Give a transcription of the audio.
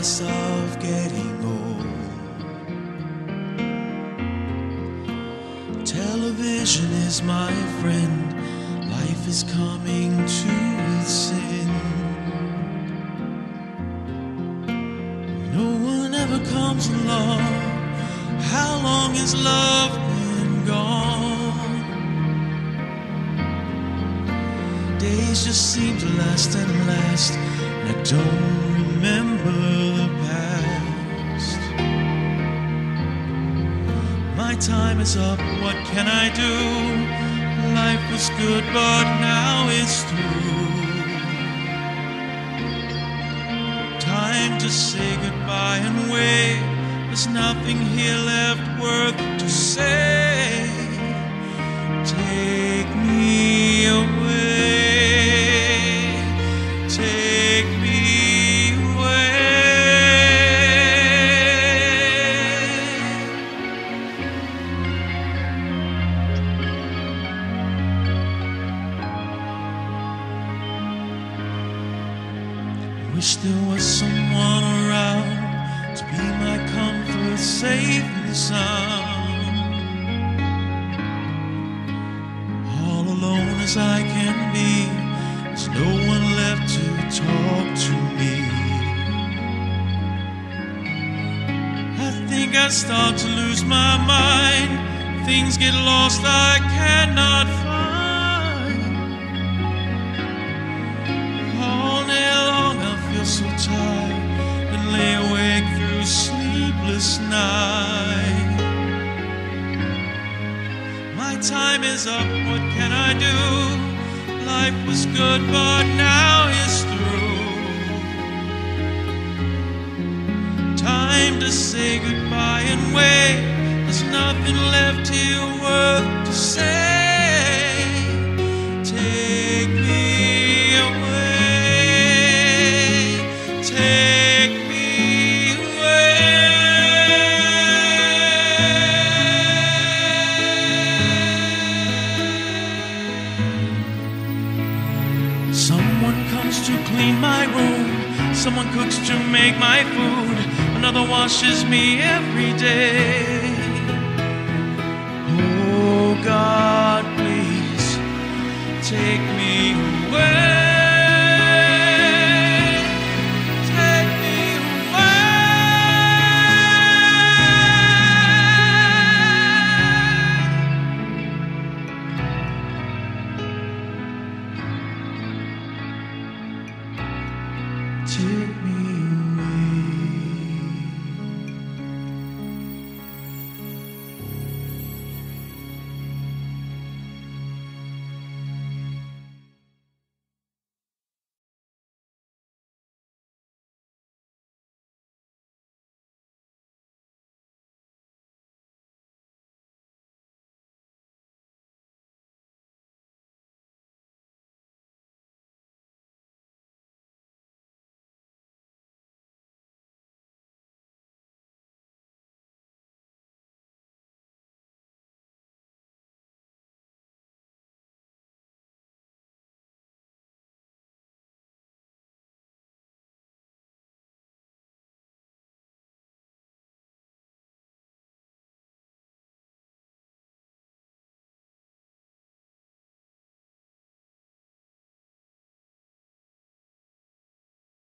promise of getting old. Television is my friend, life is coming to its end. No one ever comes along. How long has love been gone? Days just seem to last and last, and I don't remember the past. My time is up, what can I do? Life was good, but now it's through. Time to say goodbye and wait. There's nothing here left worth to say. Take me away, take me away. I wish there was someone around to be my comfort, safe and sound. All alone as I can be, there's no one left to talk to me. I think I start to lose my mind. Things get lost I cannot find. All day long I feel so tired and lay awake through sleepless night. My time is up, what can I do? Life was good, but now it's through. Time to say goodbye and wait. There's nothing left here worth to say. Take me away, take me away. Someone comes to clean my room, someone cooks to make my food, another washes me every day. Oh God, please take me away. Take me away. Take me